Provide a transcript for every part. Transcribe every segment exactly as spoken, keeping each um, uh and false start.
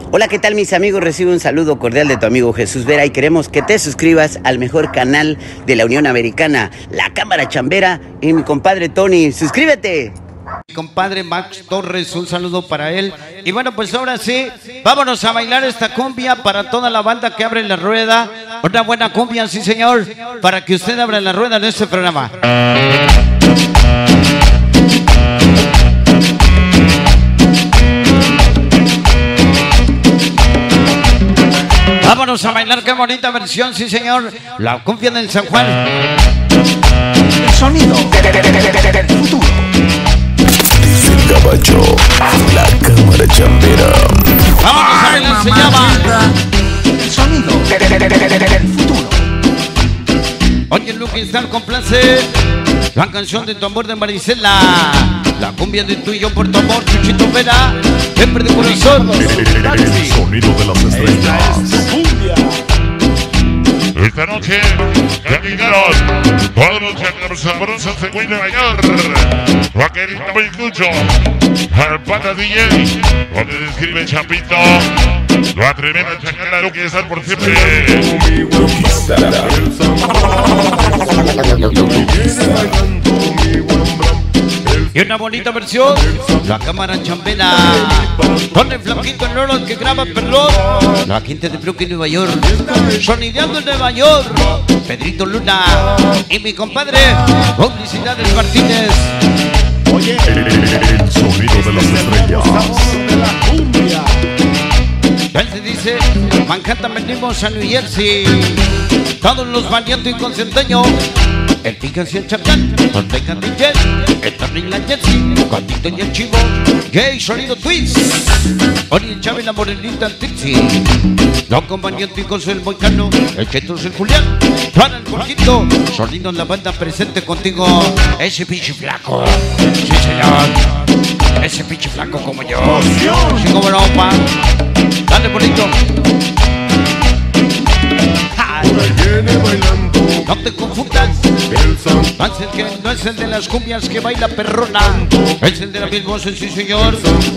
Hola, ¿qué tal mis amigos? Recibe un saludo cordial de tu amigo Jesús Vera y queremos que te suscribas al mejor canal de la Unión Americana, La Cámara Chambera, y mi compadre Tony. ¡Suscríbete! Mi compadre Max Torres, un saludo para él. Y bueno, pues ahora sí, vámonos a bailar esta cumbia para toda la banda que abre la rueda. Una buena cumbia, sí señor, para que usted abra la rueda en este programa. Vámonos a bailar, qué bonita versión, sí señor. La cumbia del San Juan. El sonido del futuro. Dice el caballo, La Cámara Chambera. Vámonos a bailar, se llama El sonido del futuro. Oye, Lucky Star complace la canción de tu amor de Marisela. La cumbia de tú y yo por tu amor, Chuchito Vera. Siempre de corazón. El sonido de las estrellas. Esta noche ya llegaron todos los sabrosos de Nueva York. Vaquerito muy escucho al pata D J, donde describe Chapito. Lo atrevemos a chacar a Lucky Star por siempre. Y una bonita versión, La Cámara Chambera. Con el flaquito en oro que graba Perlón. La gente de Brooklyn, Nueva York. Sonideando en Nueva York. Pedrito Luna. Y mi compadre, Publicidades Martínez. Oye, el sonido de las estrellas. Él se dice, Manhattan venimos a New Jersey. Todos los valientes y concenteños. El Ticas y el Chapán, Ortega D J, el Tony y la Jessie, Cuantito y el Chivo, Jay, Sonido Twist, Ori el Chávez, la Morenita, el Trixie, los compañíos el Moicano, el Chetos, el Julián, Juan el Porquito, Sonido en la banda presente contigo, ese pinche flaco, sí señor, ese pinche flaco como yo, sí como no, pa, dale bonito. No te confundas, no es, el que, no es el de las cumbias que baila perrona, es el de las mil voces, sí señor.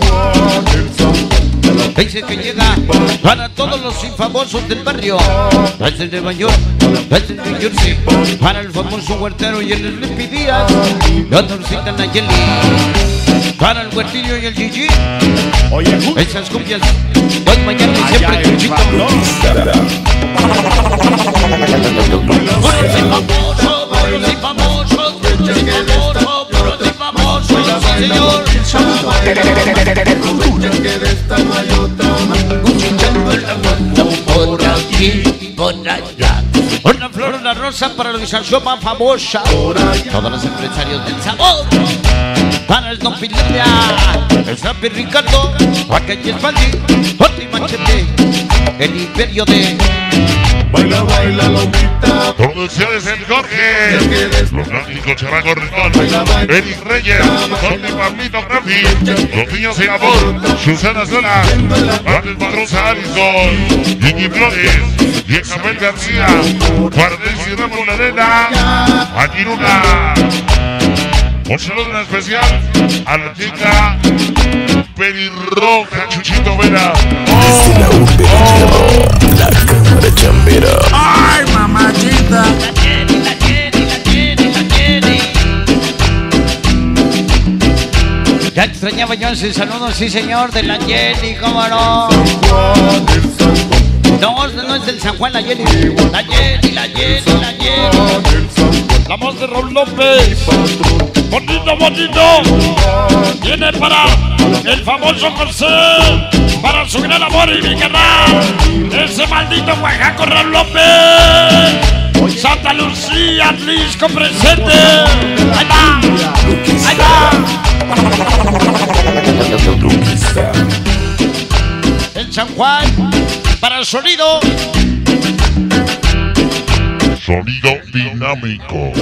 Dice que llega para todos los infamosos del barrio, es el de Nueva York, es el de New Jersey, para el famoso huertero y el Sleepy Díaz, la Torcita Nayeli, para el huertillo y el Gigi. Esas cumbias, hoy, mañana y siempre, Chuchito. Puros y famosos, puros y famosos, puros y famosos, puros y famosos, sí señor. Por aquí, por allá. Una flor, una rosa para la organización más famosa. Todos los empresarios del sabor. Para el Don Pilelia, el Sapi Ricardo, Vaca y Espaldi, Oti Machete, el imperio de... Baila, baila, lomita. Producciones El Jorge. Los clásicos Charango Rincón. Eric Reyes. Don de Pablito Grafi. Los niños de amor. Susana Zona. Grandes Madrosa Alison. Gigi Flores. Y Isabel García. Guardes y Ramón Ladena. Aguiruna. Un saludo en especial a la chica pelirroja Chuchito Vera. Desde la urbe de Hierro, La Cámara Chambera. Ay, mamachita. La Jenny, la Jenny, la Jenny, la Jenny. Ya extrañaba yo ese saludo, sí señor, de la Jenny, cómo no. No, no es del San Juan, la Jenny. La Jenny, la Jenny, la Jenny. La voz de Raúl López. Bonito, bonito. Viene para el famoso José. Para su gran amor y mi canal. Ese maldito Oaxaco Raúl López. Santa Lucía, Atlisco presente. Ahí va. Ahí va. El San Juan. Para el sonido. Sonido dinámico.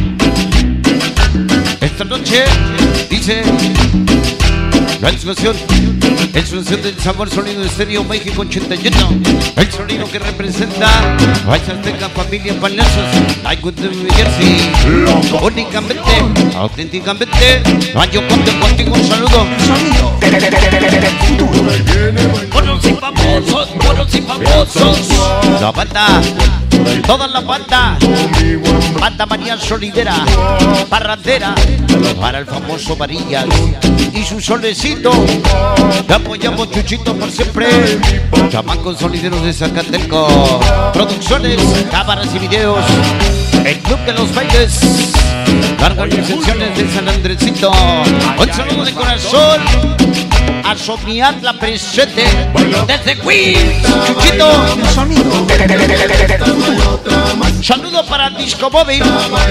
Esta noche dice la explosión, explosión del sabor sonido de Estéreo México ochenta y uno, el sonido que representa Azteca Familia Palacios, I Good New Jersey, únicamente, auténticamente, yo conto contigo un saludo. El sonido del futuro. Buenos y famosos. Famosos, buenos y famosos. La banda, toda la banda. Banda María Solidera, parrandera, para el famoso Varillas y su solecito. Te apoyamos, Chuchito, por siempre. Chamacos Solideros de Zacateco. Producciones, cámaras y videos. El Club de los Bailes. Las organizaciones de San Andresito. Un saludo de corazón a Somiatla presente desde Queens, Chuchito. El sonido del futuro. Saludo para Disco Móvil.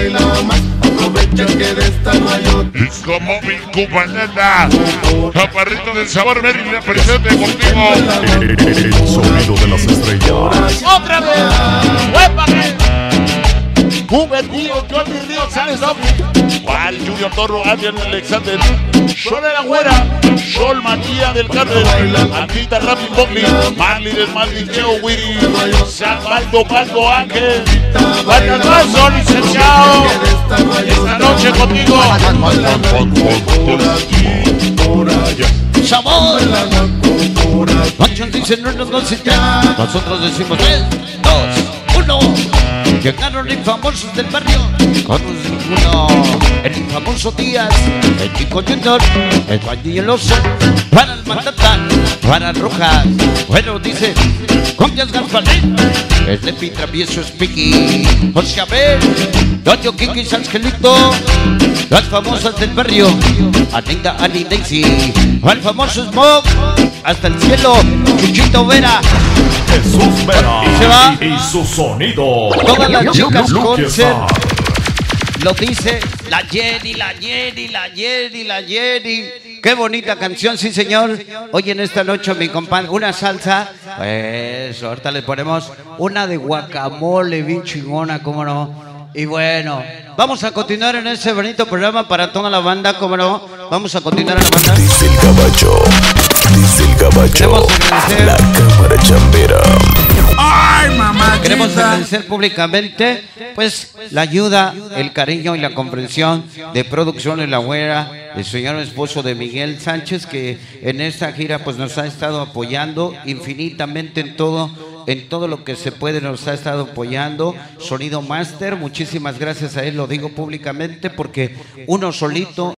Disco Móvil Cubaneta. Chaparrito del sabor Mérida presente contigo. El sonido de las estrellas. ¡Otra vez! ¡Huépame! Juventud, Johnny Ríos, Sales Juan, Junior Torro, Adrián Alexander, Sol de la Güera, Sol Matías del Carmen, Antita Rapi Bogli, Marley del Maldiqueo, Willy, San Baldo, Baldo Ángel, Buenas más, Sol, licenciado, esta noche contigo. Sabor. Muchos dicen no nos dos y tres. Nosotros decimos tres, dos, uno. Llegaron infamosos del barrio con uno. El infamoso Díaz, el Chico Junior, el Valle y el Oso, para el Matata, para el Rojas. Bueno, dice, Compias Gasparín, el Lepi Travieso Spiky, José Abel, Doño Kiki Angelito, las famosas del barrio, Anita, Ali, Daisy, al famoso Smoke, hasta el cielo, Chuchito Vera. Jesús Vera Y se va. y su sonido. Todas las chicas Lucky concert. Star. Lo dice la Jenny, la Jenny, la Jenny, la Jenny. Qué bonita canción, sí señor. Hoy en esta noche mi compadre, una salsa. Pues ahorita le ponemos una de guacamole bien chingona, cómo no. Y bueno, vamos a continuar en ese bonito programa para toda la banda, cómo no. Vamos a continuar en la banda. Dice el gabacho, dice el gabacho, Queremos agradecer. la cámara chambera. ¡Ay, mamá! Queremos agradecer públicamente pues la ayuda, el cariño y la comprensión de Producciones La Güera, el señor esposo de Miguel Sánchez, que en esta gira pues nos ha estado apoyando infinitamente en todo, en todo lo que se puede, nos ha estado apoyando. Sonido Master, muchísimas gracias a él, lo digo públicamente porque uno solito